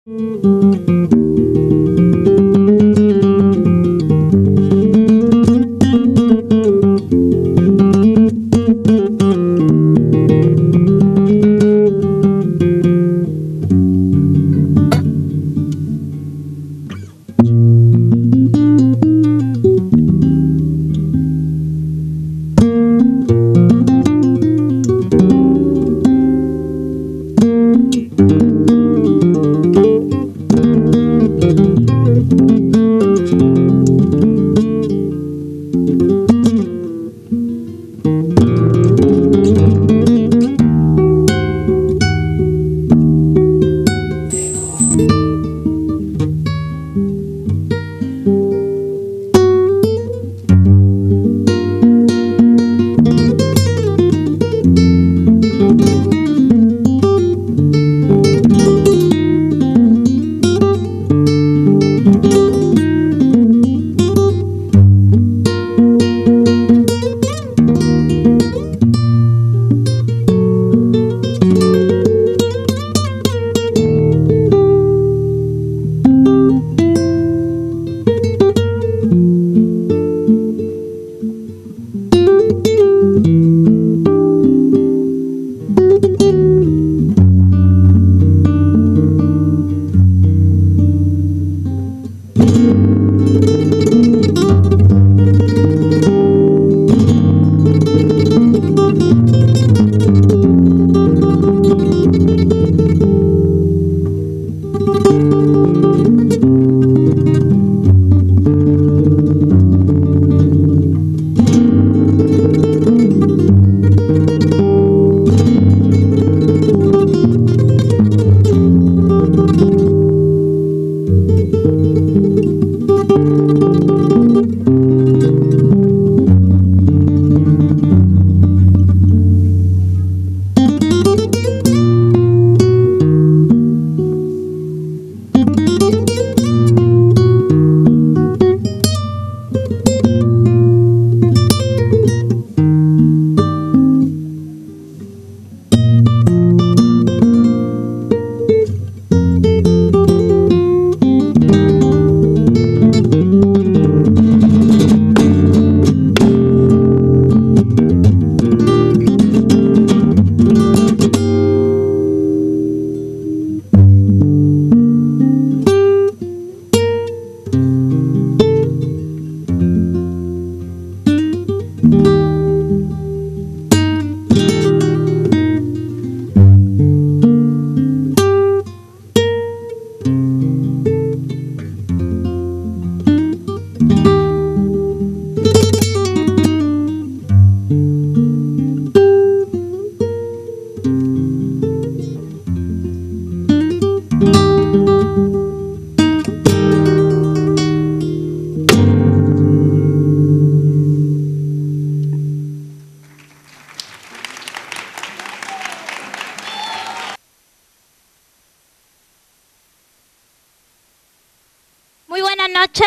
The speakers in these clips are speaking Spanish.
Muy buenas noches.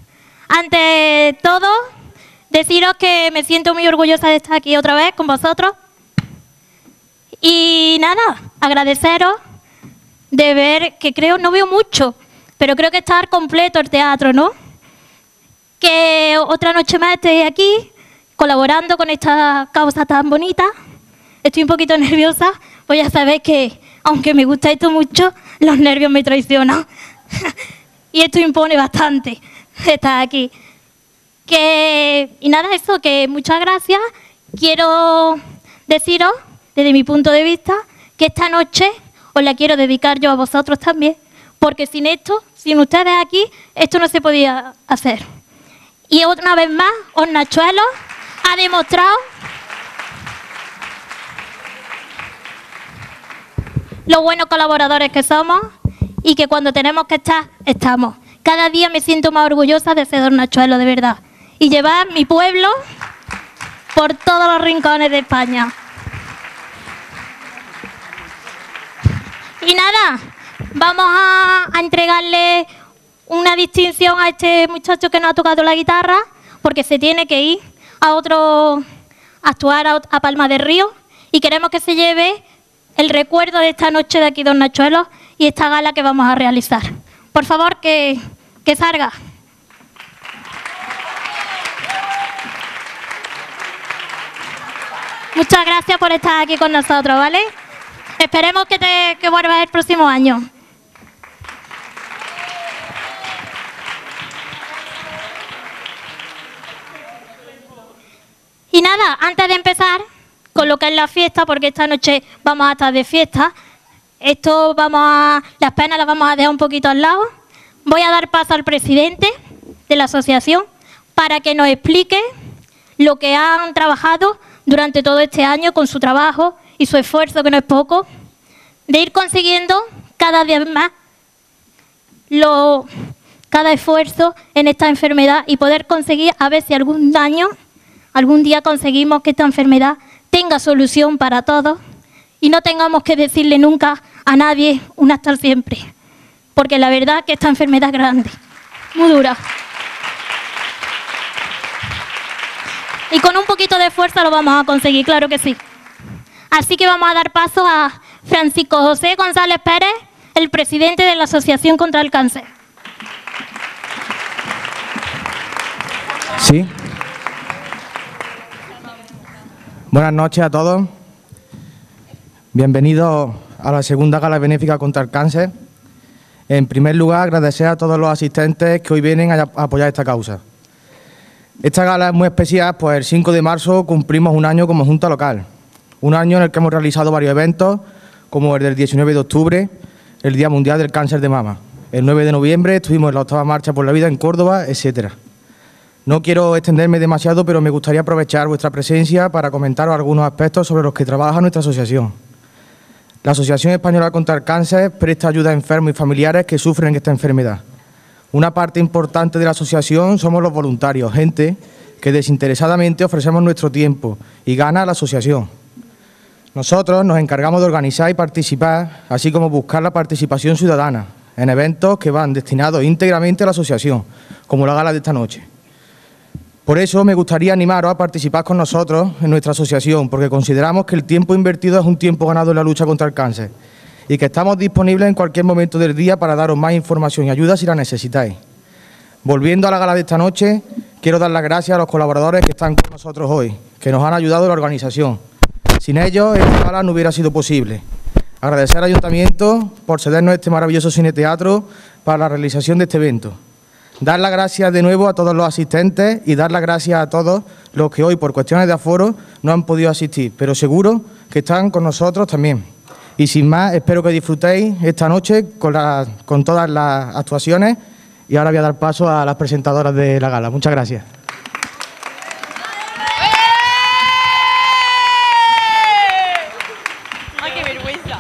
Ante todo, deciros que me siento muy orgullosa de estar aquí otra vez con vosotros. Y nada, agradeceros de ver, que creo, no veo mucho, pero creo que está completo el teatro, ¿no? Que otra noche más estéis aquí, colaborando con esta causa tan bonita. Estoy un poquito nerviosa, pues ya sabéis que, aunque me gusta esto mucho, los nervios me traicionan. Y esto impone bastante, estar aquí. Y nada, eso, que muchas gracias. Quiero deciros, desde mi punto de vista, que esta noche os la quiero dedicar yo a vosotros también, porque sin esto, sin ustedes aquí, esto no se podía hacer. Y una vez más, Hornachuelos ha demostrado lo buenos colaboradores que somos y que cuando tenemos que estar, estamos. Cada día me siento más orgullosa de ser Hornachuelos, de verdad. Y llevar mi pueblo por todos los rincones de España. Y nada, vamos a entregarle una distinción a este muchacho que nos ha tocado la guitarra, porque se tiene que ir a actuar a Palma del Río, y queremos que se lleve el recuerdo de esta noche de aquí de Hornachuelos y esta gala que vamos a realizar. Por favor, que salga. Muchas gracias por estar aquí con nosotros, ¿vale? Esperemos que vuelvas el próximo año. Y nada, antes de empezar con lo que es la fiesta, porque esta noche vamos a estar de fiesta, las penas las vamos a dejar un poquito al lado. Voy a dar paso al presidente de la asociación para que nos explique lo que han trabajado durante todo este año con su trabajo y su esfuerzo, que no es poco, de ir consiguiendo cada día más cada esfuerzo en esta enfermedad y poder conseguir, a ver si algún día conseguimos que esta enfermedad tenga solución para todos y no tengamos que decirle nunca a nadie un hasta siempre. Porque la verdad que esta enfermedad es grande, muy dura. Y con un poquito de fuerza lo vamos a conseguir, claro que sí. Así que vamos a dar paso a Francisco José González Pérez, el presidente de la Asociación contra el Cáncer. Sí. Buenas noches a todos. Bienvenidos a la segunda gala benéfica contra el cáncer. En primer lugar, agradecer a todos los asistentes que hoy vienen a apoyar esta causa. Esta gala es muy especial, pues el 5 de marzo cumplimos un año como Junta Local. Un año en el que hemos realizado varios eventos, como el del 19 de octubre, el Día Mundial del Cáncer de Mama. El 9 de noviembre estuvimos en la 8ª Marcha por la Vida en Córdoba, etcétera. No quiero extenderme demasiado, pero me gustaría aprovechar vuestra presencia para comentaros algunos aspectos sobre los que trabaja nuestra asociación. La Asociación Española contra el Cáncer presta ayuda a enfermos y familiares que sufren esta enfermedad. Una parte importante de la asociación somos los voluntarios, gente que desinteresadamente ofrecemos nuestro tiempo y gana a la asociación. Nosotros nos encargamos de organizar y participar, así como buscar la participación ciudadana en eventos que van destinados íntegramente a la asociación, como la gala de esta noche. Por eso me gustaría animaros a participar con nosotros en nuestra asociación, porque consideramos que el tiempo invertido es un tiempo ganado en la lucha contra el cáncer y que estamos disponibles en cualquier momento del día para daros más información y ayuda si la necesitáis. Volviendo a la gala de esta noche, quiero dar las gracias a los colaboradores que están con nosotros hoy, que nos han ayudado en la organización. Sin ellos, esta gala no hubiera sido posible. Agradecer al Ayuntamiento por cedernos este maravilloso cine-teatro para la realización de este evento. Dar las gracias de nuevo a todos los asistentes y dar las gracias a todos los que hoy, por cuestiones de aforo, no han podido asistir, pero seguro que están con nosotros también. Y sin más, espero que disfrutéis esta noche con todas las actuaciones y ahora voy a dar paso a las presentadoras de la gala. Muchas gracias. ¡Ay, qué vergüenza!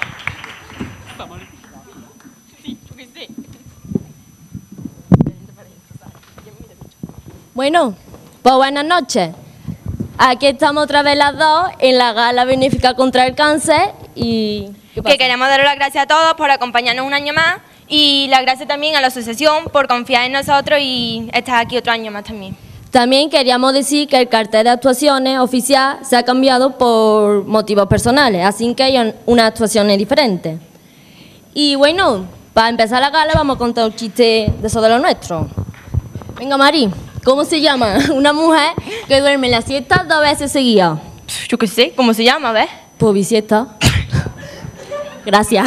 Bueno, pues buenas noches. Aquí estamos otra vez las dos en la gala benéfica contra el cáncer y... Que queremos daros las gracias a todos por acompañarnos un año más y las gracias también a la asociación por confiar en nosotros y estar aquí otro año más también. También queríamos decir que el cartel de actuaciones oficial se ha cambiado por motivos personales, así que hay unas actuaciones diferentes. Y bueno, para empezar la gala vamos a contar un chiste de eso de lo nuestro. Venga, Mari. ¿Cómo se llama una mujer que duerme la siesta 2 veces seguidas? Yo qué sé, ¿cómo se llama, ves? Pues bisiesta. Gracias.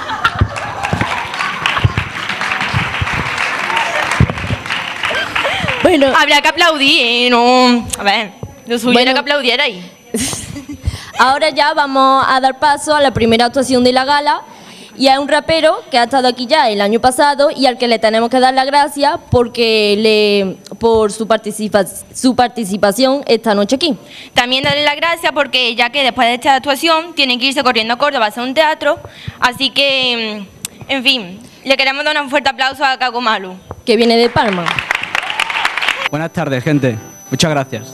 Bueno, habría que aplaudir, no... A ver, lo suyo era que aplaudierais. Ahora ya vamos a dar paso a la primera actuación de la gala. Y hay un rapero que ha estado aquí ya el año pasado y al que le tenemos que dar las gracias por su participación esta noche aquí. También darle las gracias porque ya que después de esta actuación tienen que irse corriendo a Córdoba a hacer un teatro, así que, en fin, le queremos dar un fuerte aplauso a Caco Malu. Que viene de Palma. Buenas tardes, gente. Muchas gracias.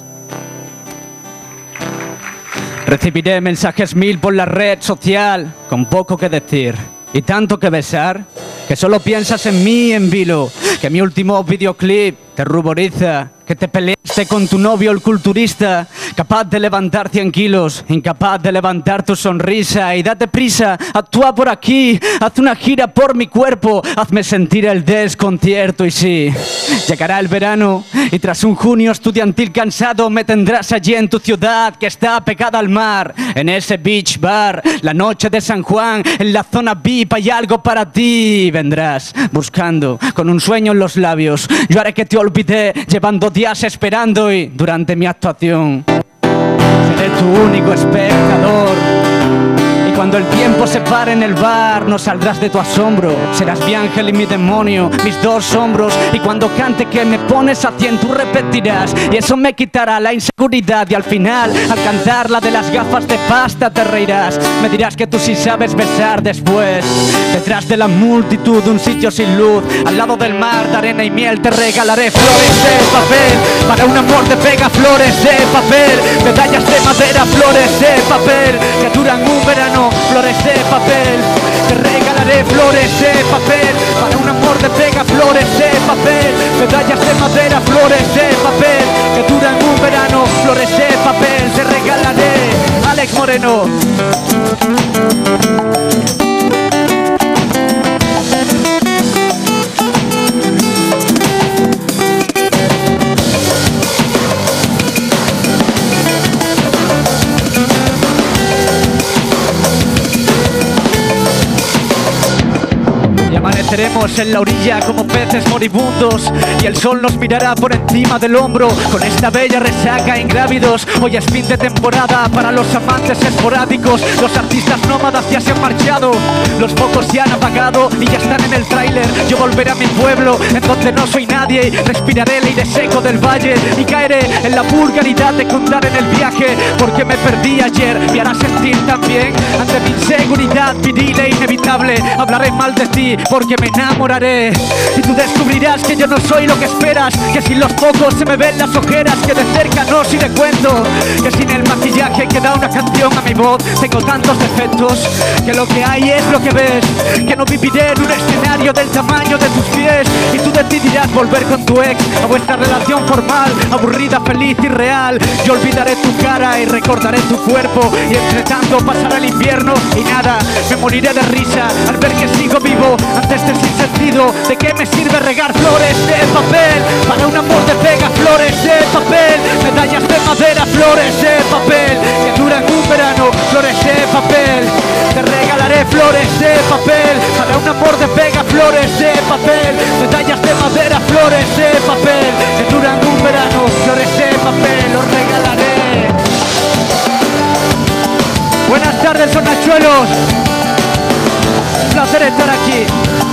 Recibiré mensajes 1000 por la red social, con poco que decir y tanto que besar, que solo piensas en mí en vilo, que mi último videoclip te ruboriza, que te peleaste con tu novio el culturista, capaz de levantar 100 kilos, incapaz de levantar tu sonrisa. Y date prisa, actúa por aquí, haz una gira por mi cuerpo, hazme sentir el desconcierto. Y sí, llegará el verano y tras un junio estudiantil cansado me tendrás allí en tu ciudad que está pegada al mar, en ese beach bar, la noche de San Juan, en la zona VIP hay algo para ti. Vendrás buscando con un sueño en los labios, yo haré que te olvidé llevando días esperando y durante mi actuación seré tu único espectador. Y cuando el tiempo se pare en el bar, no saldrás de tu asombro. Serás mi ángel y mi demonio, mis dos hombros. Y cuando cante que me pones a 100, tú repetirás. Y eso me quitará la inseguridad. Y al final, al cantar la de las gafas de pasta, te reirás. Me dirás que tú sí sabes besar después. Detrás de la multitud, un sitio sin luz, al lado del mar de arena y miel, te regalaré flores de papel. Para un amor te pega flores de papel. Medallas de madera, flores de papel, que duran un verano. Flores de papel, te regalaré flores de papel. Para un amor te pega flores de papel. Medallas de madera, flores de papel, que duran un verano. Flores de papel, te regalaré. Alex Moreno. Amaneceremos en la orilla como peces moribundos y el sol nos mirará por encima del hombro con esta bella resaca ingrávidos. Hoy es fin de temporada para los amantes esporádicos. Los artistas nómadas ya se han marchado, los focos se han apagado y ya están en el tráiler. Yo volveré a mi pueblo en donde no soy nadie y respiraré el aire seco del valle y caeré en la vulgaridad de contar en el viaje porque me perdí ayer. Me hará sentir también ante mi inseguridad viril e inevitable. Hablaré mal de ti porque me enamoraré y tú descubrirás que yo no soy lo que esperas, que sin los focos se me ven las ojeras, que de cerca no soy de cuento, que sin el maquillaje que da una canción a mi voz tengo tantos defectos, que lo que hay es lo que ves, que no viviré en un escenario del tamaño de tus pies y tú decidirás volver con tu ex a vuestra relación formal, aburrida, feliz y real. Yo olvidaré tu cara y recordaré tu cuerpo y entre tanto pasará el invierno y nada, me moriré de risa al ver que sigo vivo ante este sinsentido. ¿De qué me sirve regar flores de papel? Para un amor te pega flores de papel. Medallas de madera, flores de papel, que duran un verano, flores de papel. Te regalaré flores de papel. Para un amor te pega flores de papel. Medallas de madera, flores de papel, que duran un verano, flores de papel. Los regalaré. Buenas tardes, sonachuelos. Un placer estar aquí.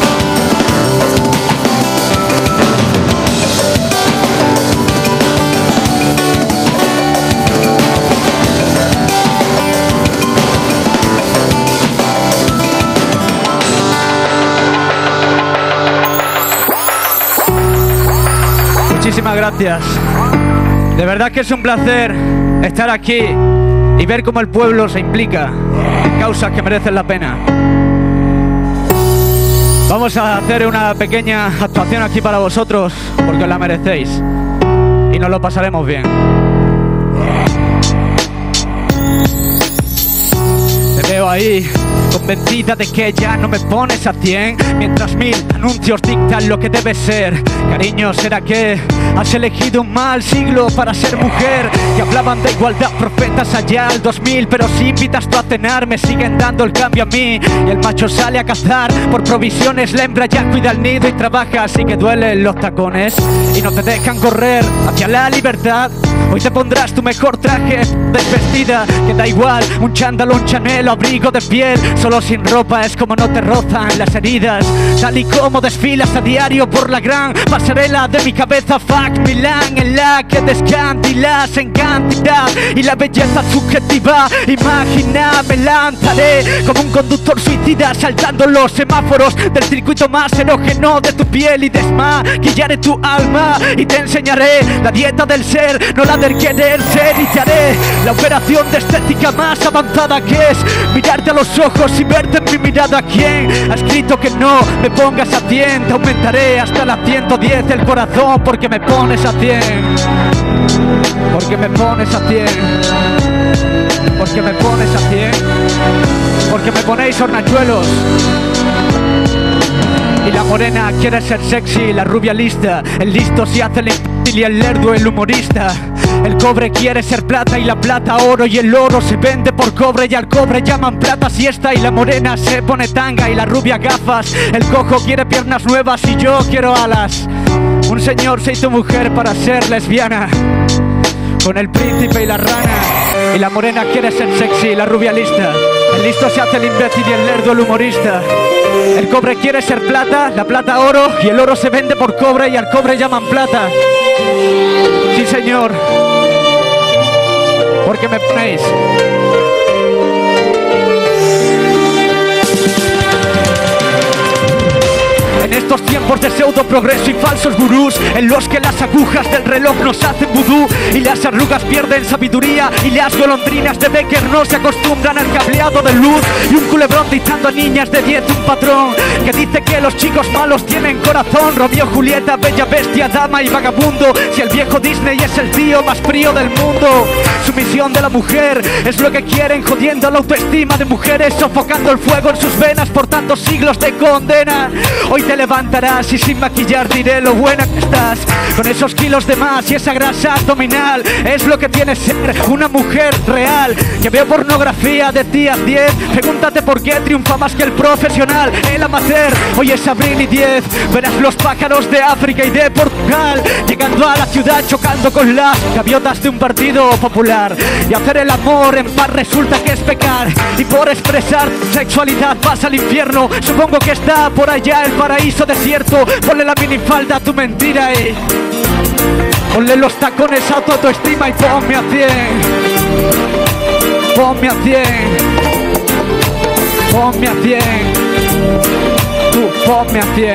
Muchísimas gracias. De verdad que es un placer estar aquí y ver cómo el pueblo se implica en causas que merecen la pena. Vamos a hacer una pequeña actuación aquí para vosotros porque os la merecéis y nos lo pasaremos bien. Te veo ahí, convencida de que ya no me pones a 100, mientras 1000 anuncios dictan lo que debe ser. Cariño, ¿será que has elegido un mal siglo para ser mujer? Que hablaban de igualdad profetas allá al 2000, pero si invitas tú a cenar me siguen dando el cambio a mí. Y el macho sale a cazar por provisiones, la hembra ya cuida el nido y trabaja, así que duelen los tacones y no te dejan correr hacia la libertad. Hoy te pondrás tu mejor traje desvestida, que da igual, un chándalo, un Chanel o abrigo de piel. Solo sin ropa es como no te rozan las heridas. Tal y como desfilas a diario por la gran pasarela de mi cabeza, fuck Milán, en la que descantilas en cantidad y la belleza subjetiva. Imagina, me lanzaré como un conductor suicida saltando los semáforos del circuito más erógeno de tu piel y desmaquillaré tu alma y te enseñaré la dieta del ser, no la del querer ser, y te haré la operación de estética más avanzada, que es mirarte a los ojos y verte en mi mirada. ¿Quién ha escrito que no me pongas a 100? Te aumentaré hasta la 110 el corazón porque me pones a 100. Porque porque me pones a 100. Porque me pones a 100. Porque me ponéis hornachuelos. Y la morena quiere ser sexy, la rubia lista. El listo se hace el imbécil y el lerdo el humorista. El cobre quiere ser plata y la plata oro. Y el oro se vende por cobre y al cobre llaman plata siesta. Y la morena se pone tanga y la rubia gafas. El cojo quiere piernas nuevas y yo quiero alas. Un señor se hizo mujer para ser lesbiana, con el príncipe y la rana. Y la morena quiere ser sexy, la rubia lista. El listo se hace el imbécil y el lerdo el humorista. El cobre quiere ser plata, la plata oro. Y el oro se vende por cobre y al cobre llaman plata. Sí, señor. Porque me ponéis. En estos tiempos de pseudo progreso y falsos gurús, en los que las agujas del reloj nos hacen vudú y las arrugas pierden sabiduría y las golondrinas de Becker no se acostumbran al cableado de luz, y un culebrón dictando a niñas de 10 un patrón que dice que los chicos malos tienen corazón. Romeo, Julieta, bella bestia, dama y vagabundo. Si el viejo Disney es el tío más frío del mundo. Sumisión de la mujer es lo que quieren, jodiendo la autoestima de mujeres, sofocando el fuego en sus venas por tantos siglos de condena. Hoy te levantarás y sin maquillar diré lo buena que estás. Con esos kilos de más y esa grasa abdominal, es lo que tiene ser una mujer real. Que veo pornografía de ti a 10. Pregúntate por qué triunfa más que el profesional. El amateur, hoy es abril y 10. Verás los pájaros de África y de Portugal llegando a la ciudad, chocando con las gaviotas de un partido popular. Y hacer el amor en paz resulta que es pecar. Y por expresar sexualidad vas al infierno. Supongo que está por allá el paraíso desierto. Ponle la minifalda a tu mentira y ponle los tacones a tu autoestima y ponme a 100. Ponme a 100. Ponme a 100. Tú ponme a 100.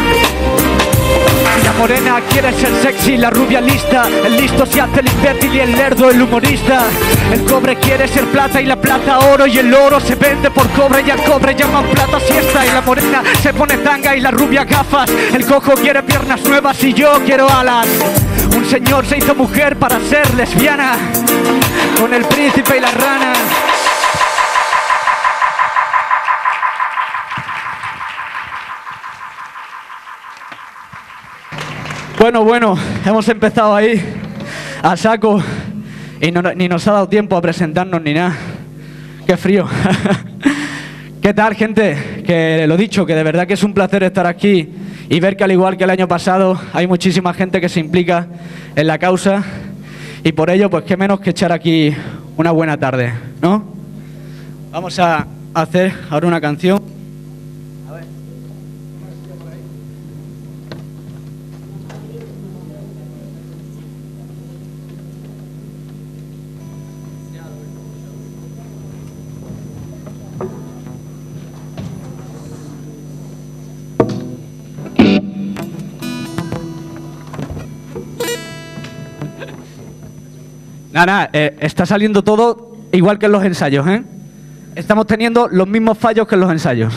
La morena quiere ser sexy, la rubia lista. El listo se hace el imbécil y el lerdo el humorista. El cobre quiere ser plata y la plata oro. Y el oro se vende por cobre y al cobre llaman plata siesta. Y la morena se pone tanga y la rubia gafas. El cojo quiere piernas nuevas y yo quiero alas. Un señor se hizo mujer para ser lesbiana, con el príncipe y la rana. Bueno, hemos empezado ahí a saco y ni nos ha dado tiempo a presentarnos ni nada. ¡Qué frío! ¿Qué tal, gente? Que lo dicho, que de verdad que es un placer estar aquí y ver que al igual que el año pasado hay muchísima gente que se implica en la causa y por ello, pues qué menos que echar aquí una buena tarde, ¿no? Vamos a hacer ahora una canción. Nada, está saliendo todo igual que en los ensayos, ¿eh? Estamos teniendo los mismos fallos que en los ensayos.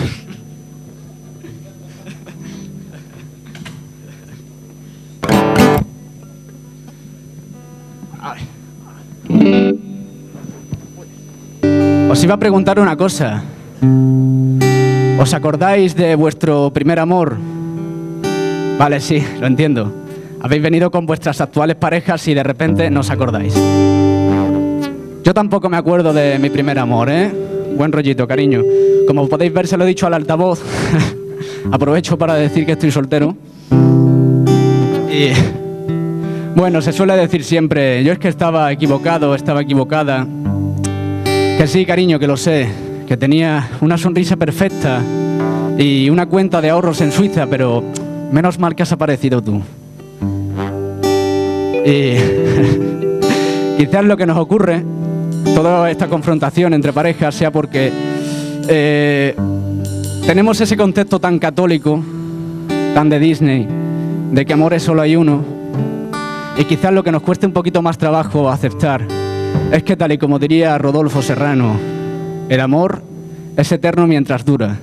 Os iba a preguntar una cosa. ¿Os acordáis de vuestro primer amor? Vale, sí, lo entiendo. Habéis venido con vuestras actuales parejas y de repente no os acordáis. Yo tampoco me acuerdo de mi primer amor, ¿eh? Buen rollito, cariño. Como podéis ver, se lo he dicho al altavoz. Aprovecho para decir que estoy soltero. Y bueno, se suele decir siempre, yo es que estaba equivocado, estaba equivocada. Que sí, cariño, que lo sé. Que tenía una sonrisa perfecta y una cuenta de ahorros en Suiza, pero menos mal que has aparecido tú. Y quizás lo que nos ocurre, toda esta confrontación entre parejas, sea porque tenemos ese concepto tan católico, tan de Disney, de que amores solo hay uno. Y quizás lo que nos cueste un poquito más trabajo aceptar es que, tal y como diría Rodolfo Serrano, el amor es eterno mientras dura.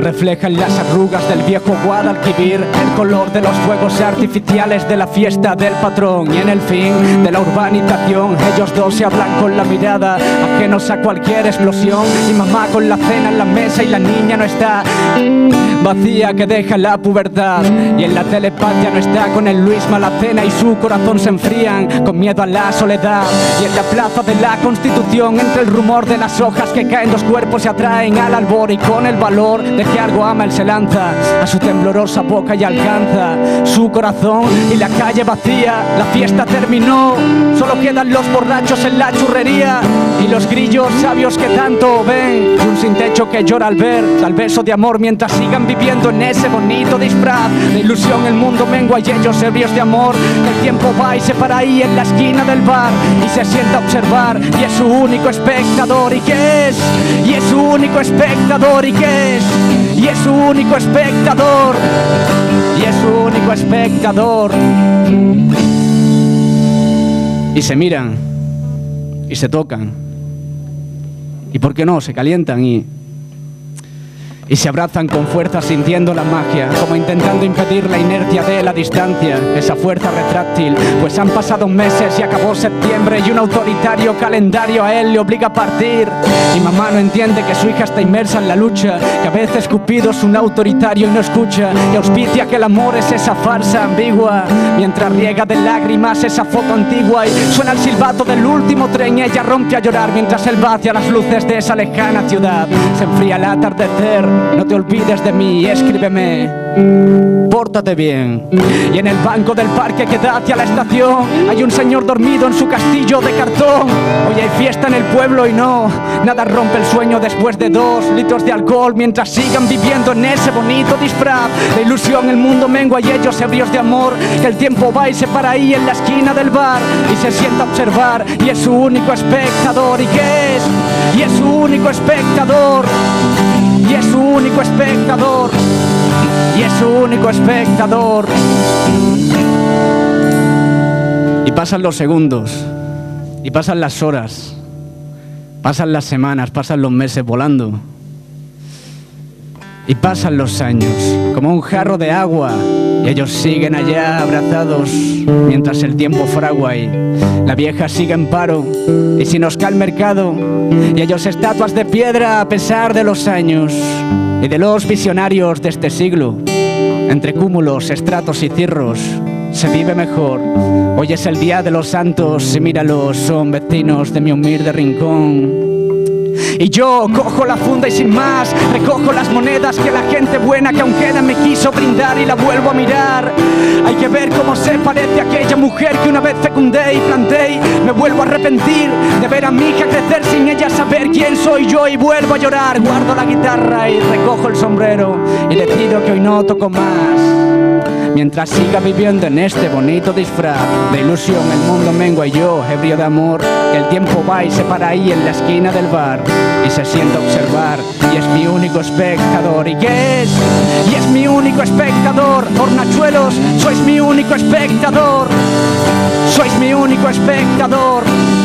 reflejan las arrugas del viejo Guadalquivir, el color de los fuegos artificiales de la fiesta del patrón, y en el fin de la urbanización ellos dos se hablan con la mirada, ajenos a cualquier explosión, y mamá con la cena en la mesa y la niña no está, vacía que deja la pubertad, y en la telepatía no está con el Luis Malacena y su corazón se enfrían con miedo a la soledad, y en la plaza de la Constitución entre el rumor de las hojas que caen los cuerpos se atraen al albor, y con el valor de que algo ama él se lanza a su temblorosa boca y alcanza su corazón, y la calle vacía, la fiesta terminó, solo quedan los borrachos en la churrería y los grillos sabios que tanto ven, y un sin techo que llora al ver tal beso de amor mientras sigan viviendo en ese bonito disfraz de ilusión. El mundo mengua y ellos ebrios de amor, el tiempo va y se para ahí en la esquina del bar y se sienta a observar, y es su único espectador. ¿Y qué es? Y es su único espectador. ¿Y qué es? Y es su único espectador. Y es su único espectador. Y se miran y se tocan y por qué no, se calientan y se abrazan con fuerza sintiendo la magia, como intentando impedir la inercia de la distancia, esa fuerza retráctil, pues han pasado meses y acabó septiembre y un autoritario calendario a él le obliga a partir, y mamá no entiende que su hija está inmersa en la lucha, que a veces Cupido es un autoritario y no escucha, y auspicia que el amor es esa farsa ambigua, mientras riega de lágrimas esa foto antigua, y suena el silbato del último tren y ella rompe a llorar mientras él va hacia las luces de esa lejana ciudad. Se enfría el atardecer. No te olvides de mí, escríbeme, pórtate bien. Y en el banco del parque que da hacia la estación hay un señor dormido en su castillo de cartón. Hoy hay fiesta en el pueblo y no, nada rompe el sueño después de 2 litros de alcohol, mientras sigan viviendo en ese bonito disfraz de ilusión. El mundo mengua y ellos ebrios de amor, que el tiempo va y se para ahí en la esquina del bar y se sienta a observar, y es su único espectador. ¿Y qué es? Y es su único espectador. Y es su único espectador. Y es su único espectador. Y pasan los segundos, y pasan las horas, pasan las semanas, pasan los meses volando, y pasan los años como un jarro de agua, y ellos siguen allá abrazados mientras el tiempo fragua y la vieja sigue en paro y sin Oscar Mercado, y ellos estatuas de piedra a pesar de los años y de los visionarios de este siglo. Entre cúmulos, estratos y cirros se vive mejor. Hoy es el día de los santos y míralos, son vecinos de mi humilde rincón. Y yo cojo la funda y sin más recojo las monedas que la gente buena que aún queda me quiso brindar, y la vuelvo a mirar. Hay que ver cómo se parece a aquella mujer que una vez fecundé y planté, y me vuelvo a arrepentir de ver a mi hija crecer sin ella saber quién soy yo, y vuelvo a llorar. Guardo la guitarra y recojo el sombrero y decido que hoy no toco más, mientras siga viviendo en este bonito disfraz de ilusión. El mundo mengua y yo ebrio de amor, que el tiempo va y se para ahí en la esquina del bar y se sienta a observar, y es mi único espectador. ¿Y qué es? Y es mi único espectador. Hornachuelos, sois mi único espectador. Sois mi único espectador.